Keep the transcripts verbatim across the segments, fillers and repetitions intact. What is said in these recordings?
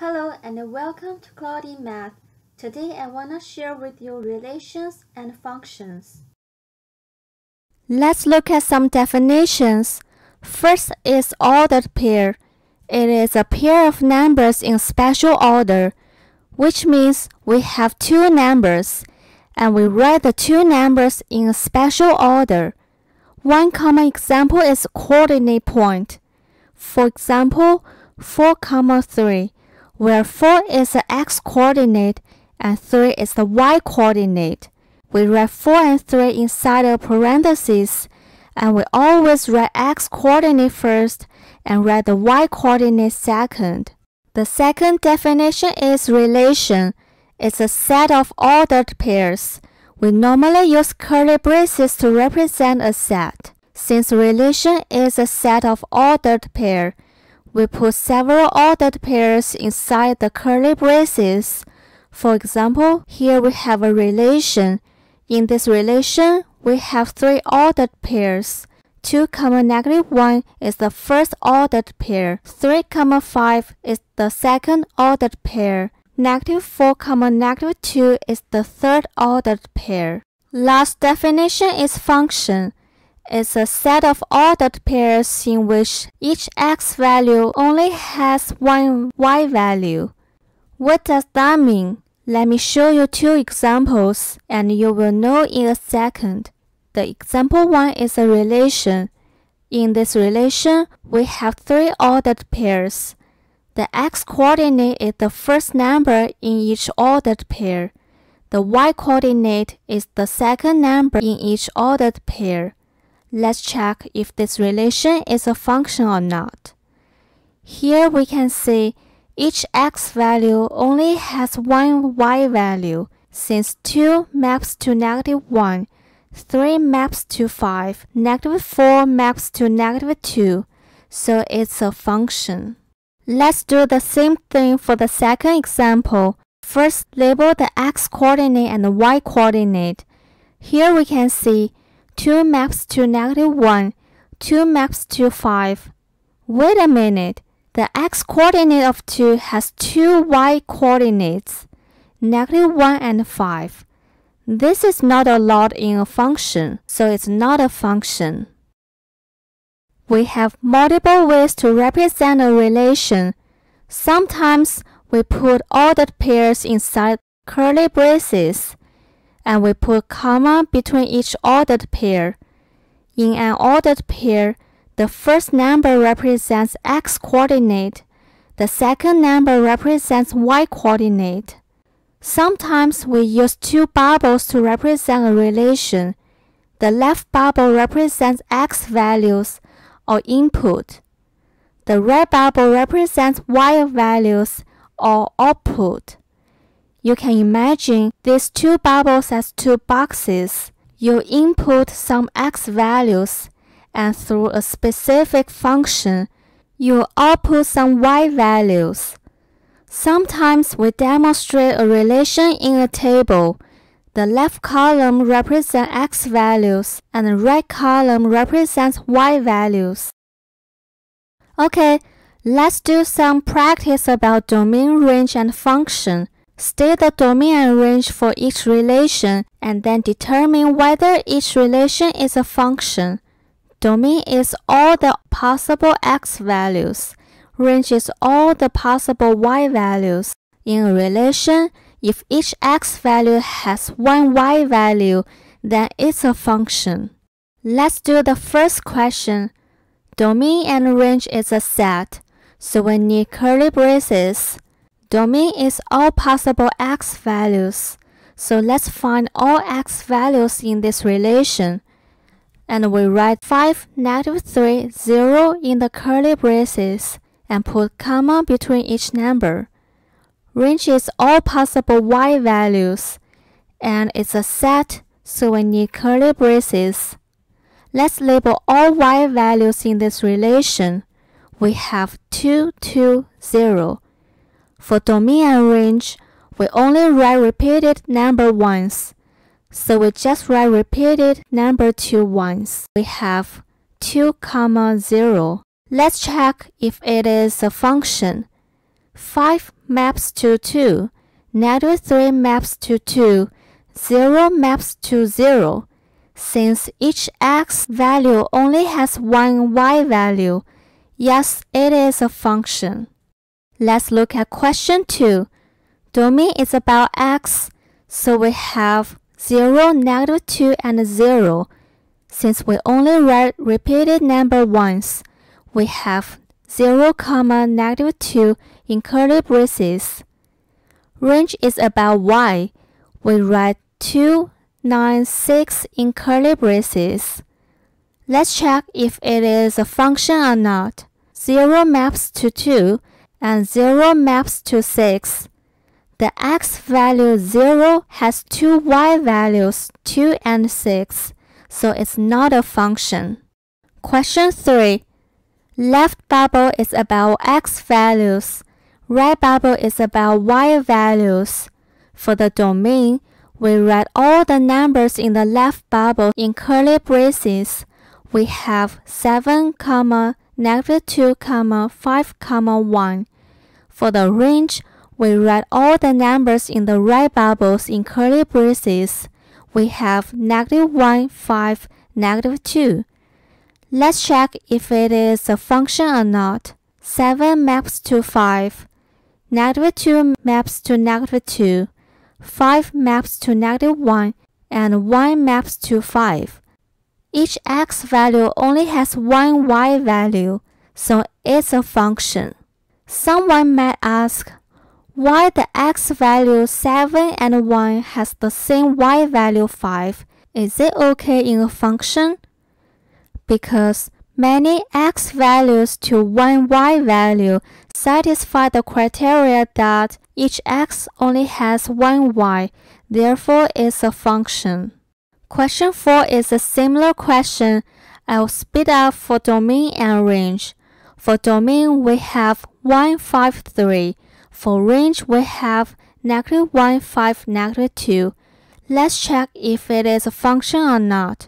Hello and welcome to Cloudy Math. Today I want to share with you relations and functions. Let's look at some definitions. First is ordered pair. It is a pair of numbers in special order, which means we have two numbers, and we write the two numbers in a special order. One common example is coordinate point. For example, four, three. Where four is the x-coordinate and three is the y-coordinate. We write four and three inside a parenthesis, and we always write x-coordinate first and write the y-coordinate second. The second definition is relation. It's a set of ordered pairs. We normally use curly braces to represent a set. Since relation is a set of ordered pairs, we put several ordered pairs inside the curly braces. For example, here we have a relation. In this relation, we have three ordered pairs. two, negative one is the first ordered pair. three, five is the second ordered pair. Negative four, negative two is the third ordered pair. Last definition is function. It's a set of ordered pairs in which each x value only has one y value. What does that mean? Let me show you two examples, and you will know in a second. The example one is a relation. In this relation, we have three ordered pairs. The x-coordinate is the first number in each ordered pair. The y-coordinate is the second number in each ordered pair. Let's check if this relation is a function or not. Here we can see each x value only has one y value, since two maps to negative one, three maps to five, negative four maps to negative two, so it's a function. Let's do the same thing for the second example. First, label the x-coordinate and the y-coordinate. Here we can see two maps to negative one, two maps to five. Wait a minute, the x-coordinate of two has two y-coordinates, negative one and five. This is not allowed in a function, so it's not a function. We have multiple ways to represent a relation. Sometimes we put ordered pairs inside curly braces, and we put comma between each ordered pair. In an ordered pair, the first number represents x-coordinate, the second number represents y-coordinate. Sometimes we use two bubbles to represent a relation. The left bubble represents x values, or input. The right bubble represents y values, or output. You can imagine these two bubbles as two boxes. You input some x values, and through a specific function, you output some y values. Sometimes we demonstrate a relation in a table. The left column represents x values, and the right column represents y values. Okay, let's do some practice about domain, range, and function. State the domain and range for each relation, and then determine whether each relation is a function. Domain is all the possible x values. Range is all the possible y values. In a relation, if each x value has one y value, then it's a function. Let's do the first question. Domain and range is a set, so we need curly braces. Domain is all possible x values, so let's find all x values in this relation. And we write five, negative three, zero in the curly braces, and put comma between each number. Range is all possible y values, and it's a set, so we need curly braces. Let's label all y values in this relation. We have two, two, zero. For domain and range, we only write repeated number once, so we just write repeated number two once. We have two, zero. Let's check if it is a function. five maps to two, negative three maps to two, zero maps to zero. Since each x value only has one y value, yes, it is a function. Let's look at question two. Domain is about x, so we have zero, negative two, and zero. Since we only write repeated number once, we have zero, negative two in curly braces. Range is about y. We write two, nine, six in curly braces. Let's check if it is a function or not. zero maps to two and zero maps to six. The x value zero has two y values, two and six, so it's not a function. Question three. Left bubble is about x values. Right bubble is about y values. For the domain, we write all the numbers in the left bubble in curly braces. We have seven, negative two, five, one. For the range, we write all the numbers in the right bubbles in curly braces. We have negative one, five, negative two. Let's check if it is a function or not. seven maps to five. Negative two maps to negative two. five maps to negative one. And one maps to five. Each x value only has one y value, so it's a function. Someone might ask, why the x value seven and one has the same y value five? Is it okay in a function? Because many x values to one y value satisfy the criteria that each x only has one y, therefore it's a function. Question four is a similar question. I'll speed up for domain and range. For domain, we have one, five, three. For range, we have negative one, five, negative two. Let's check if it is a function or not.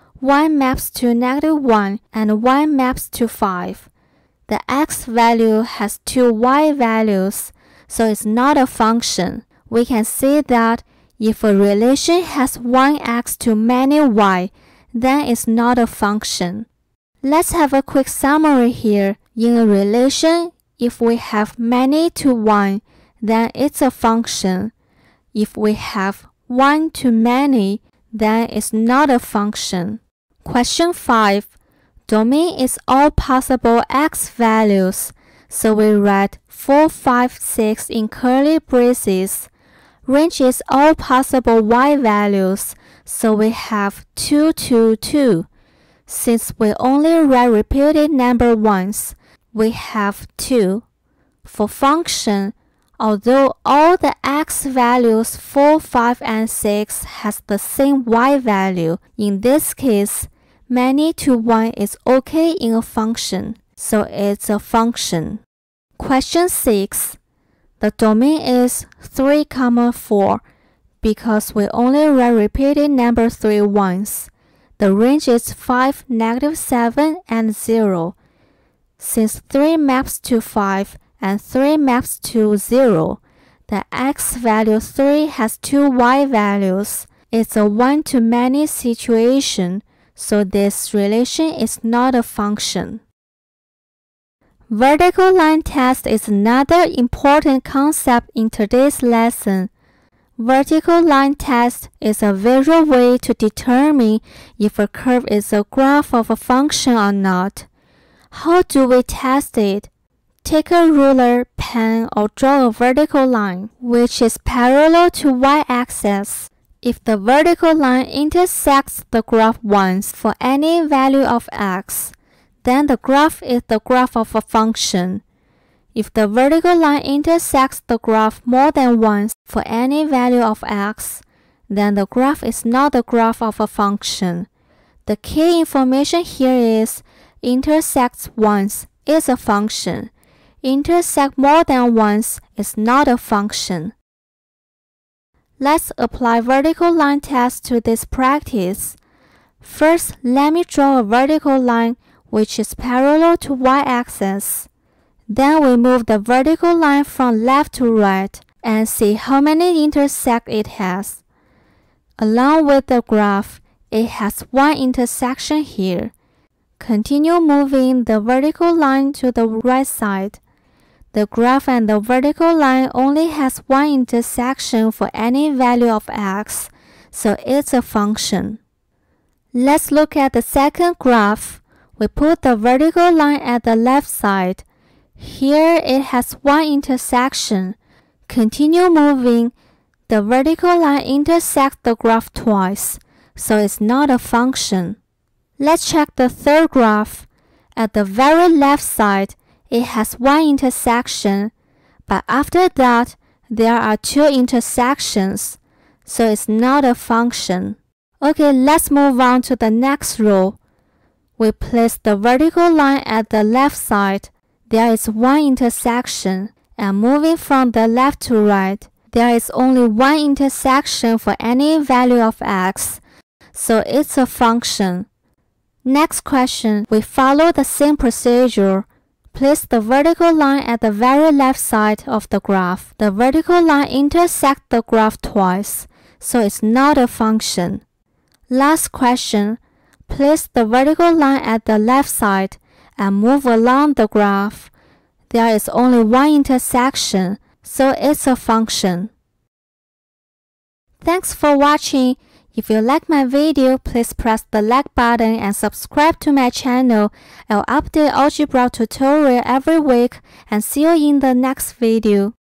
one maps to negative one and one maps to five. The x value has two y values, so it's not a function. We can see that if a relation has one x to many y, then it's not a function. Let's have a quick summary here. In a relation, if we have many to one, then it's a function. If we have one to many, then it's not a function. Question five. Domain is all possible x values, so we write four, five, six in curly braces. Range is all possible y values, so we have two, two, two. Since we only write repeated number once, we have two. For function, although all the x values four, five, and six has the same y value, in this case, many to one is okay in a function, so it's a function. Question six. The domain is three, four, because we only write repeated number three once. The range is five, negative seven, and zero. Since three maps to five and three maps to zero, the x value three has two y values. It's a one-to-many situation, so this relation is not a function. Vertical line test is another important concept in today's lesson. Vertical line test is a visual way to determine if a curve is a graph of a function or not. How do we test it? Take a ruler, pen, or draw a vertical line, which is parallel to y-axis. If the vertical line intersects the graph once for any value of x, then the graph is the graph of a function. If the vertical line intersects the graph more than once for any value of x, then the graph is not the graph of a function. The key information here is intersects once is a function. Intersect more than once is not a function. Let's apply vertical line test to this practice. First, let me draw a vertical line which is parallel to y-axis. Then we move the vertical line from left to right and see how many intersects it has. Along with the graph, it has one intersection here. Continue moving the vertical line to the right side. The graph and the vertical line only has one intersection for any value of x, so it's a function. Let's look at the second graph. We put the vertical line at the left side. Here it has one intersection. Continue moving. The vertical line intersects the graph twice, so it's not a function. Let's check the third graph. At the very left side, it has one intersection, but after that, there are two intersections, so it's not a function. Okay, let's move on to the next row. We place the vertical line at the left side. There is one intersection, and moving from the left to right, there is only one intersection for any value of x, so it's a function. Next question, we follow the same procedure. Place the vertical line at the very left side of the graph. The vertical line intersects the graph twice, so it's not a function. Last question, place the vertical line at the left side and move along the graph. There is only one intersection, so it's a function. Thanks for watching. If you like my video, please press the like button and subscribe to my channel. I'll update algebra tutorial every week and see you in the next video.